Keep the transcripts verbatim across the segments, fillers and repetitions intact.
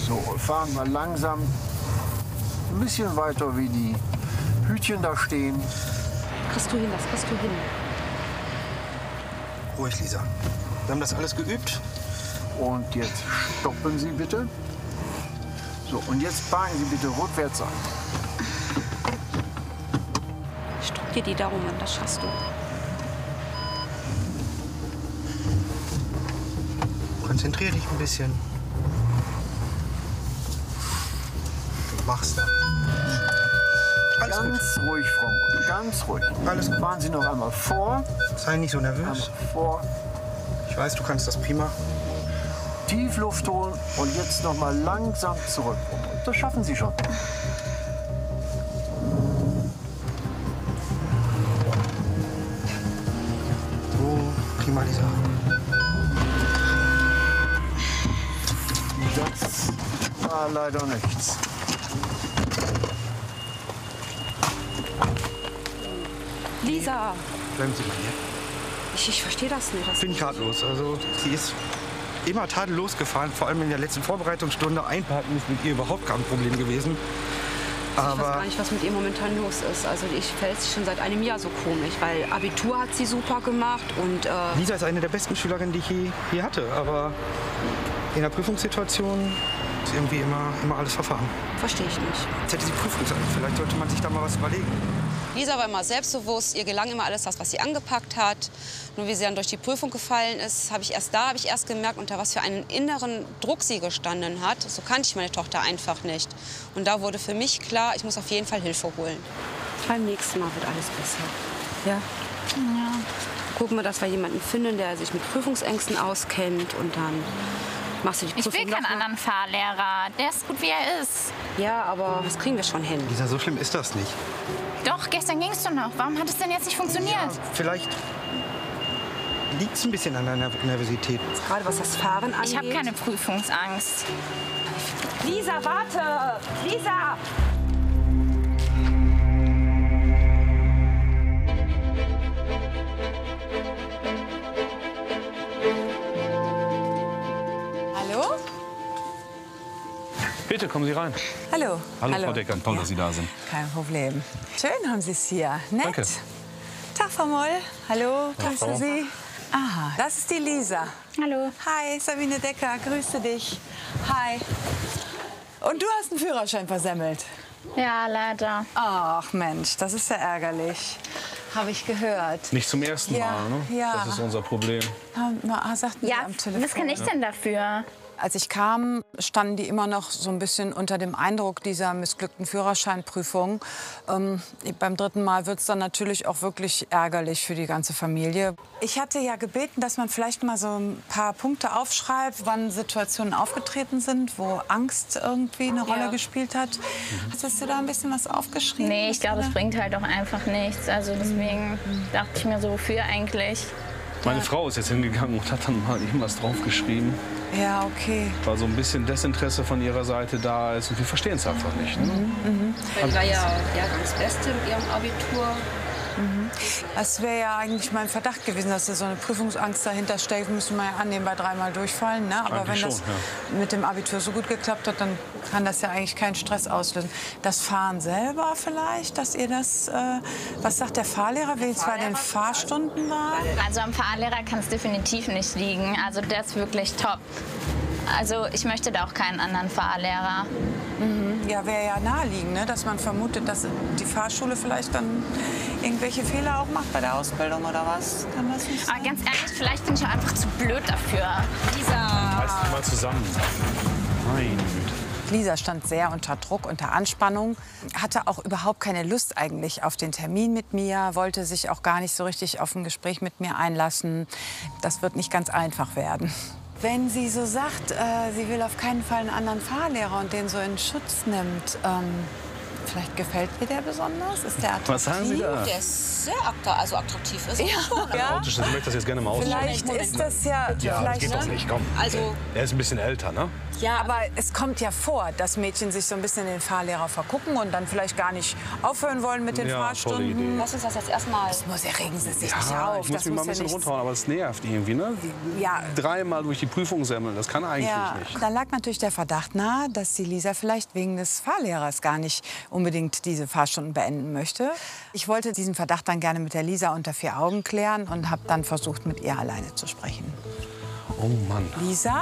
So, fahren wir langsam ein bisschen weiter, wie die Hütchen da stehen. Kriegst du hin, das kriegst du hin. Ruhig, Lisa. Wir haben das alles geübt. Und jetzt stoppen Sie bitte. So, und jetzt parken Sie bitte rückwärts ein. Ich drück dir die Daumen, das schaffst du. Konzentrier dich ein bisschen. Du machst das. Alles Ganz gut. ruhig, Frau Mutter, ganz ruhig. Alles gut. Fahren Sie noch einmal vor. Sei nicht so nervös. Einmal vor. Ich weiß, du kannst das prima. Tief Luft holen und jetzt noch mal langsam zurück. Das schaffen Sie schon. So, prima, Lisa. Das war leider nichts. Lisa, Bleiben Sie bei mir. ich, ich verstehe das nicht. Das Bin ich ratlos. Also, sie ist immer tadellos gefahren. Vor allem in der letzten Vorbereitungsstunde. Einparken ist mit ihr überhaupt kein Problem gewesen. Ich weiß Aber gar nicht, was mit ihr momentan los ist. Also ich fällt sie schon seit einem Jahr so komisch, weil Abitur hat sie super gemacht und äh, Lisa ist eine der besten Schülerinnen, die ich je, je hatte. Aber in der Prüfungssituation ist irgendwie immer, immer alles verfahren. verstehe ich nicht. Jetzt hätte sie Prüfungsangst. Vielleicht sollte man sich da mal was überlegen. Lisa war immer selbstbewusst, ihr gelang immer alles das, was sie angepackt hat. Nur wie sie dann durch die Prüfung gefallen ist, habe ich erst da habe ich erst gemerkt, unter was für einen inneren Druck sie gestanden hat. So kannte ich meine Tochter einfach nicht. Und da wurde für mich klar, ich muss auf jeden Fall Hilfe holen. Beim nächsten Mal wird alles besser. Ja? Ja. Gucken wir, dass wir jemanden finden, der sich mit Prüfungsängsten auskennt und dann machst du die Prüfung Ich will keinen noch mal. anderen Fahrlehrer. Der ist gut, wie er ist. Ja, aber das kriegen wir schon hin. Lisa, so schlimm ist das nicht. Doch, gestern ging es doch noch. Warum hat es denn jetzt nicht funktioniert? Vielleicht liegt es ein bisschen an deiner Nervosität. Gerade was das Fahren angeht. Ich habe keine Prüfungsangst. Lisa, warte! Lisa! Hallo? Bitte, kommen Sie rein. Hallo. Hallo, Frau Deckern, toll, Ja, dass Sie da sind. kein Problem. Schön haben Sie es hier. Nett. Danke. Tag, Frau Moll. Hallo, grüße Frau. Sie. Aha, das ist die Lisa. Hallo. Hi, Sabine Decker, grüße dich. Hi. Und du hast einen Führerschein versemmelt. Ja, leider. Ach Mensch, das ist ja ärgerlich. Habe ich gehört. Nicht zum ersten Ja, Mal, ne? ja. Das ist unser Problem. Na, sagten Sie Ja, am Telefon. was kann ich denn dafür? Als ich kam, standen die immer noch so ein bisschen unter dem Eindruck dieser missglückten Führerscheinprüfung. Ähm, beim dritten Mal wird es dann natürlich auch wirklich ärgerlich für die ganze Familie. Ich hatte ja gebeten, dass man vielleicht mal so ein paar Punkte aufschreibt, wann Situationen aufgetreten sind, wo Angst irgendwie eine Rolle Ja. gespielt hat. Hast du da ein bisschen was aufgeschrieben? Nee, ich glaube, das bringt halt auch einfach nichts. Also deswegen dachte ich mir so, wofür eigentlich? Meine Frau ist jetzt hingegangen und hat dann mal irgendwas draufgeschrieben, Ja, okay. weil so ein bisschen Desinteresse von ihrer Seite da ist und wir verstehen es einfach nicht. Ne? Sie war ja Jahrgangsbeste mit ihrem Abitur. Das wäre ja eigentlich mein Verdacht gewesen, dass da so eine Prüfungsangst dahinter steckt. Müssen wir ja annehmen, bei dreimal durchfallen. Ne? Aber Eigentlich wenn das schon, mit dem Abitur so gut geklappt hat, dann kann das ja eigentlich keinen Stress auslösen. Das Fahren selber vielleicht, dass ihr das, äh, was sagt der Fahrlehrer, wie es bei den Fahrstunden war? Also am Fahrlehrer kann es definitiv nicht liegen. Also der ist wirklich top. Also ich möchte da auch keinen anderen Fahrlehrer. Ja, wäre ja naheliegend, ne? Dass man vermutet, dass die Fahrschule vielleicht dann irgendwelche Fehler auch macht bei der Ausbildung oder was? Kann das nicht sein? Aber ganz ehrlich, vielleicht bin ich auch einfach zu blöd dafür. Reißt dich mal zusammen. Meine Güte. Lisa stand sehr unter Druck, unter Anspannung, hatte auch überhaupt keine Lust eigentlich auf den Termin mit mir, wollte sich auch gar nicht so richtig auf ein Gespräch mit mir einlassen. Das wird nicht ganz einfach werden. Wenn sie so sagt, äh, sie will auf keinen Fall einen anderen Fahrlehrer und den so in Schutz nimmt, ähm, Vielleicht gefällt dir der besonders? Ist der attraktiv? Was sagen Sie da? Der ist sehr attra also attraktiv. Ist Ja, schon, ja. Autos, ich möchte das jetzt gerne mal ausstellen. Vielleicht ist das ja... Ja, das vielleicht, geht doch nicht, komm. Also, Er ist ein bisschen älter, ne? ja, aber es kommt ja vor, dass Mädchen sich so ein bisschen in den Fahrlehrer vergucken und dann vielleicht gar nicht aufhören wollen mit den Ja, tolle Fahrstunden. Idee. lass uns das jetzt erstmal. Das muss ja, regen Sie sich nicht Ja, auf. ich muss das mich mal ein muss bisschen ja runterhauen, aber es nervt irgendwie, ne? Ja. Dreimal durch die Prüfung semmeln, das kann eigentlich Ja, nicht. da lag natürlich der Verdacht nahe, dass die Lisa vielleicht wegen des Fahrlehrers gar nicht unbedingt diese Fahrstunden beenden möchte. Ich wollte diesen Verdacht dann gerne mit der Lisa unter vier Augen klären und habe dann versucht, mit ihr alleine zu sprechen. Oh Mann. Lisa?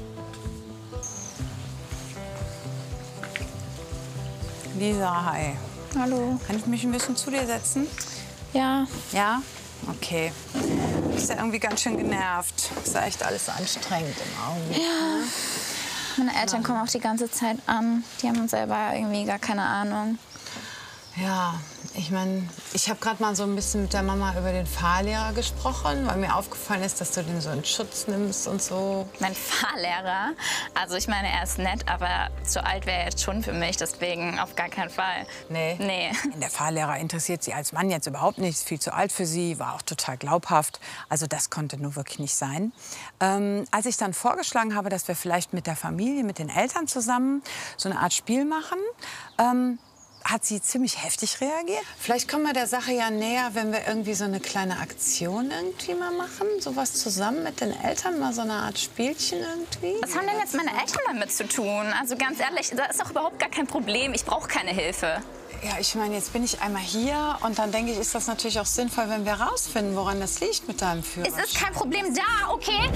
Lisa, hi. Hallo. Kann ich mich ein bisschen zu dir setzen? Ja, Ja? Okay. Du bist ja irgendwie ganz schön genervt. Ist ja echt alles so anstrengend im Augenblick. meine Eltern kommen auch die ganze Zeit an. Die haben selber irgendwie gar keine Ahnung. Ja, ich meine, ich habe gerade mal so ein bisschen mit der Mama über den Fahrlehrer gesprochen, weil mir aufgefallen ist, dass du den so in Schutz nimmst und so. Mein Fahrlehrer, also ich meine, er ist nett, aber zu alt wäre er jetzt schon für mich, deswegen auf gar keinen Fall. Nee. Nee. Der Fahrlehrer interessiert sie als Mann jetzt überhaupt nicht, ist viel zu alt für sie, war auch total glaubhaft. Also das konnte nur wirklich nicht sein. Ähm, als ich dann vorgeschlagen habe, dass wir vielleicht mit der Familie, mit den Eltern zusammen so eine Art Spiel machen, ähm, hat sie ziemlich heftig reagiert. Vielleicht kommen wir der Sache ja näher, wenn wir irgendwie so eine kleine Aktion irgendwie mal machen. Sowas zusammen mit den Eltern, mal so eine Art Spielchen irgendwie. Was haben denn jetzt meine Eltern damit zu tun? Also ganz ehrlich, da ist doch überhaupt gar kein Problem. Ich brauche keine Hilfe. Ja, ich meine, jetzt bin ich einmal hier und dann denke ich, ist das natürlich auch sinnvoll, wenn wir rausfinden, woran das liegt mit deinem Führerschein. Es ist kein Problem da, okay?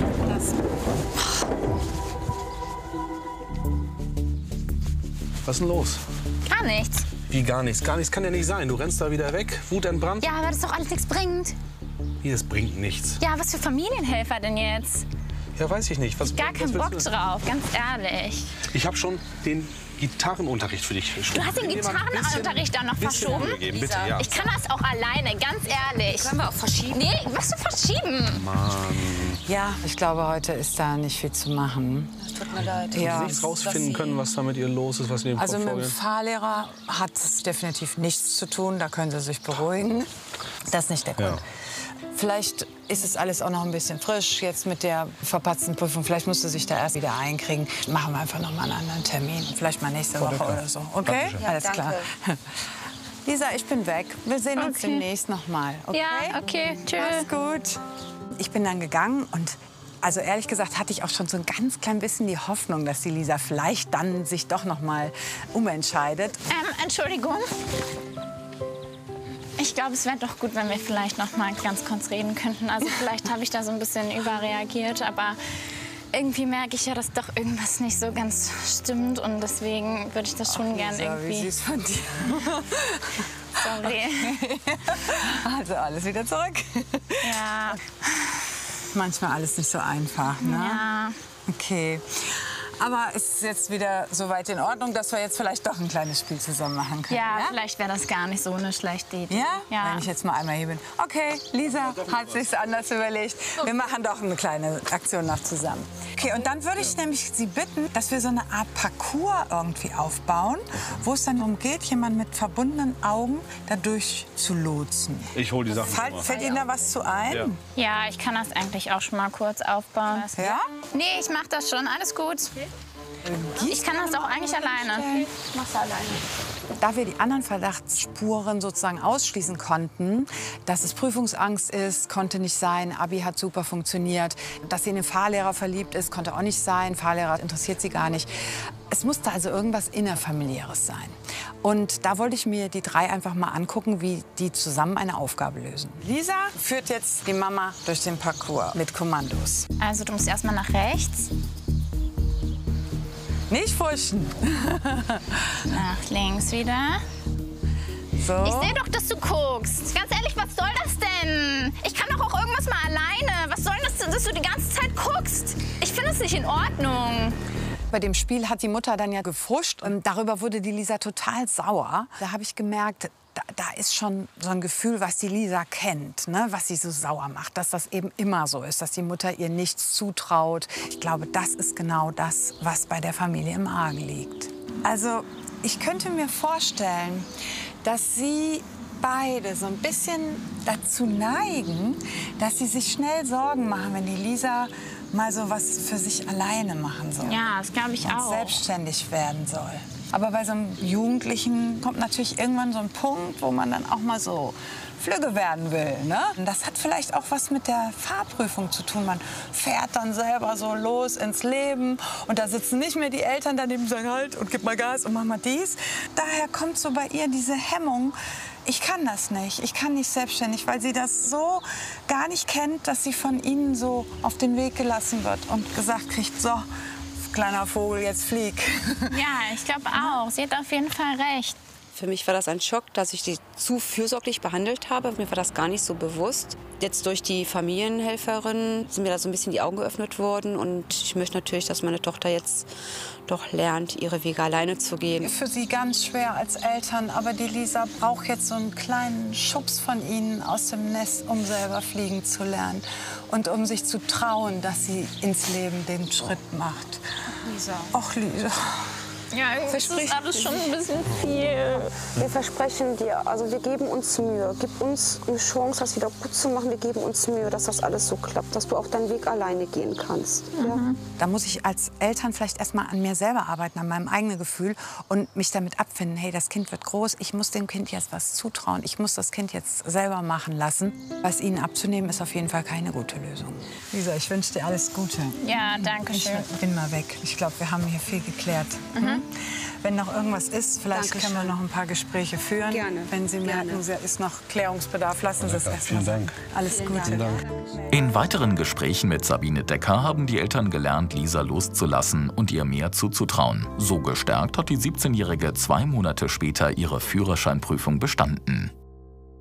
Was ist denn los? Gar nichts. Wie gar nichts? Gar nichts kann ja nicht sein. Du rennst da wieder weg, wutentbrannt. Ja, aber das doch alles nichts bringt. Wie, das bringt nichts. Ja, was für Familienhelfer denn jetzt? Ja, weiß ich nicht. Was, Gar was keinen willst Bock du? drauf, ganz ehrlich. Ich habe schon den Gitarrenunterricht für dich verschoben. Du hast den Will dir mal ein Gitarrenunterricht dann noch bisschen verschoben? Mühe geben, bitte, ja. Ich kann das auch alleine, ganz ehrlich. Können wir auch verschieben? Nee, was zu verschieben? Ja, ich glaube, heute ist da nicht viel zu machen. Tut mir leid. Ja. Nichts rausfinden können, was da mit ihr los ist, was in dem Also Kopf mit dem vorgeht. Fahrlehrer hat es definitiv nichts zu tun. Da können Sie sich beruhigen. Das ist nicht der Grund. Ja. Vielleicht ist es alles auch noch ein bisschen frisch jetzt mit der verpatzten Prüfung. Vielleicht musst du sich da erst wieder einkriegen. Machen wir einfach noch mal einen anderen Termin. Vielleicht mal nächste Woche oder so. Okay? Dankeschön. Alles Ja, klar. Lisa, ich bin weg. Wir sehen uns Okay. demnächst noch mal. Okay? Ja, okay, tschüss. Mach's gut. Ich bin dann gegangen und also ehrlich gesagt hatte ich auch schon so ein ganz klein bisschen die Hoffnung, dass die Lisa vielleicht dann sich doch noch mal umentscheidet. Ähm, Entschuldigung. Ich glaube, es wäre doch gut, wenn wir vielleicht noch mal ganz kurz reden könnten. Also vielleicht habe ich da so ein bisschen überreagiert, aber irgendwie merke ich ja, dass doch irgendwas nicht so ganz stimmt und deswegen würde ich das schon gern Lisa, wie irgendwie. süß von dir. Sorry. Also alles wieder zurück. Ja. Manchmal alles nicht so einfach, ne? Ja. Okay. Aber es ist jetzt wieder soweit in Ordnung, dass wir jetzt vielleicht doch ein kleines Spiel zusammen machen können. Ja, vielleicht wäre das gar nicht so eine schlechte Idee. Ja? Ja. Wenn ich jetzt mal einmal hier bin. Okay, Lisa hat sich's anders überlegt. Wir machen doch eine kleine Aktion noch zusammen. Okay, und dann würde ich nämlich Sie bitten, dass wir so eine Art Parcours irgendwie aufbauen, wo es dann darum geht, jemanden mit verbundenen Augen dadurch zu lotsen. Ich hole die Sachen Fall, mal. fällt Ihnen da was zu ein? Ja. Ja, ich kann das eigentlich auch schon mal kurz aufbauen. Ja? Nee, ich mach das schon. Alles gut. Ich kann das auch eigentlich alleine. Da wir die anderen Verdachtsspuren sozusagen ausschließen konnten, dass es Prüfungsangst ist, konnte nicht sein, Abi hat super funktioniert, dass sie in den Fahrlehrer verliebt ist, konnte auch nicht sein, Fahrlehrer interessiert sie gar nicht. Es musste also irgendwas Innerfamiliäres sein. Und da wollte ich mir die drei einfach mal angucken, wie die zusammen eine Aufgabe lösen. Lisa führt jetzt die Mama durch den Parcours mit Kommandos. Also du musst erstmal nach rechts, Nicht furchten. nach links wieder. So. Ich sehe doch, dass du guckst. Ganz ehrlich, was soll das denn? Ich kann doch auch irgendwas mal alleine. Was soll das, dass du die ganze Zeit guckst? Ich finde es nicht in Ordnung. Bei dem Spiel hat die Mutter dann ja gefuscht und darüber wurde die Lisa total sauer. Da habe ich gemerkt, da, da ist schon so ein Gefühl, was die Lisa kennt, ne? Was sie so sauer macht, dass das eben immer so ist, dass die Mutter ihr nichts zutraut. Ich glaube, das ist genau das, was bei der Familie im Argen liegt. Also ich könnte mir vorstellen, dass Sie beide so ein bisschen dazu neigen, dass sie sich schnell Sorgen machen, wenn die Lisa mal so was für sich alleine machen soll. Ja, das glaube ich und auch. selbstständig werden soll. Aber bei so einem Jugendlichen kommt natürlich irgendwann so ein Punkt, wo man dann auch mal so flügge werden will. Ne? Und das hat vielleicht auch was mit der Fahrprüfung zu tun. Man fährt dann selber so los ins Leben und da sitzen nicht mehr die Eltern daneben und sagen, halt und gib mal Gas und mach mal dies. Daher kommt so bei ihr diese Hemmung, ich kann das nicht, ich kann nicht selbstständig, weil sie das so gar nicht kennt, dass sie von ihnen so auf den Weg gelassen wird und gesagt kriegt, so, kleiner Vogel, jetzt flieg. Ja, ich glaube auch. Sie hat auf jeden Fall recht. Für mich war das ein Schock, dass ich die zu fürsorglich behandelt habe. Mir war das gar nicht so bewusst. Jetzt durch die Familienhelferin sind mir da so ein bisschen die Augen geöffnet worden. Und ich möchte natürlich, dass meine Tochter jetzt doch lernt, ihre Wege alleine zu gehen. Für sie ganz schwer als Eltern, aber die Lisa braucht jetzt so einen kleinen Schubs von ihnen aus dem Nest, um selber fliegen zu lernen. Und um sich zu trauen, dass sie ins Leben den Schritt macht. Lisa. Ach, Lisa. Ja, irgendwie ist das alles schon ein bisschen viel. Wir versprechen dir, also wir geben uns Mühe. Gib uns eine Chance, das wieder gut zu machen. Wir geben uns Mühe, dass das alles so klappt, dass du auch deinen Weg alleine gehen kannst. Mhm. Ja? Da muss ich als Eltern vielleicht erst mal an mir selber arbeiten, an meinem eigenen Gefühl und mich damit abfinden, hey, das Kind wird groß, ich muss dem Kind jetzt was zutrauen, ich muss das Kind jetzt selber machen lassen. Was ihnen abzunehmen, ist auf jeden Fall keine gute Lösung. Lisa, ich wünsche dir alles Gute. Ja, danke schön. Ich bin mal weg. Ich glaube, wir haben hier viel geklärt. Mhm. Wenn noch irgendwas ist, vielleicht Dankeschön. können wir noch ein paar Gespräche führen. Gerne. Wenn Sie merken, Gerne. es ist noch Klärungsbedarf, lassen Sie es erst mal. Vielen Dank. Alles Gute. Vielen Dank. In weiteren Gesprächen mit Sabine Decker haben die Eltern gelernt, Lisa loszulassen und ihr mehr zuzutrauen. So gestärkt hat die siebzehnjährige zwei Monate später ihre Führerscheinprüfung bestanden.